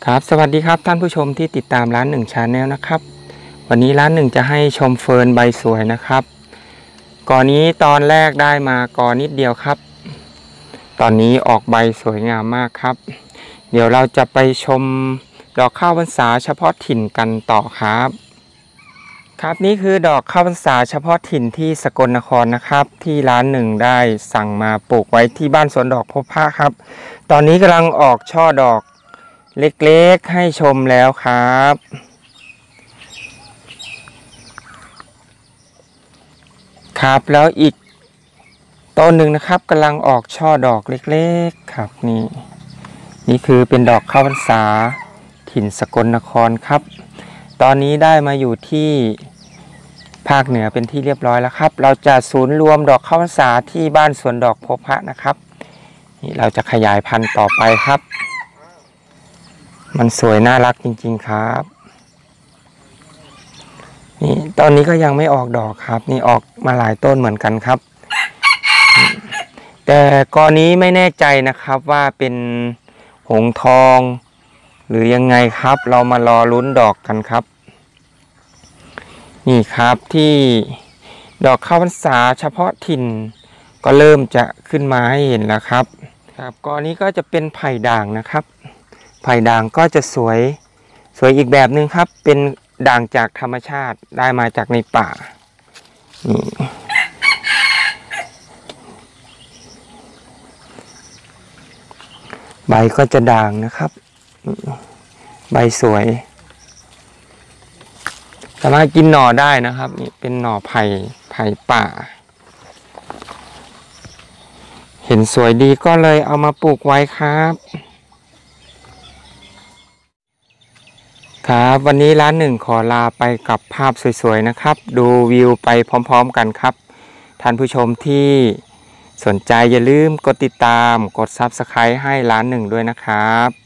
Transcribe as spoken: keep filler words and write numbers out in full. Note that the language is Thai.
ครับสวัสดีครับท่านผู้ชมที่ติดตามร้านหนึ่งชาแนลนะครับวันนี้ร้านหนึ่งจะให้ชมเฟิร์นใบสวยนะครับกอนี้ตอนแรกได้มากอนิดเดียวครับตอนนี้ออกใบสวยงามมากครับเดี๋ยวเราจะไปชมดอกข้าวพรรษาเฉพาะถิ่นกันต่อครับครับนี่คือดอกข้าวพรรษาเฉพาะถิ่นที่สกลนครนะครับที่ร้านหนึ่งได้สั่งมาปลูกไว้ที่บ้านสวนดอกพบพระครับตอนนี้กำลังออกช่อดอกเล็กๆให้ชมแล้วครับครับแล้วอีกต้นหนึ่งนะครับกำลังออกช่อดอกเล็กๆครับนี่นี่คือเป็นดอกข้าวพรรษาถิ่นสกลนครครับตอนนี้ได้มาอยู่ที่ภาคเหนือเป็นที่เรียบร้อยแล้วครับเราจะศูนย์รวมดอกข้าวพรรษาที่บ้านสวนดอกพบพระนะครับนี่เราจะขยายพันธุ์ต่อไปครับมันสวยน่ารักจริงๆครับนี่ตอนนี้ก็ยังไม่ออกดอกครับนี่ออกมาหลายต้นเหมือนกันครับแต่กอนี้ไม่แน่ใจนะครับว่าเป็นหงส์ทองหรือยังไงครับเรามารอลุ้นดอกกันครับนี่ครับที่ดอกข้าวพรรษาเฉพาะถิ่นก็เริ่มจะขึ้นมาให้เห็นแล้วครับครับกอนี้ก็จะเป็นไผ่ด่างนะครับไผ่ด่างก็จะสวยสวยอีกแบบหนึ่งครับเป็นด่างจากธรรมชาติได้มาจากในป่านี่ใบก็จะด่างนะครับใบสวยสามารถกินหน่อได้นะครับนี่เป็นหน่อไผ่ไผ่ป่าเห็นสวยดีก็เลยเอามาปลูกไว้ครับครับวันนี้ร้านหนึ่งขอลาไปกับภาพสวยๆนะครับดูวิวไปพร้อมๆกันครับท่านผู้ชมที่สนใจอย่าลืมกดติดตามกด ซับสไครบ์ ให้ร้านหนึ่งด้วยนะครับ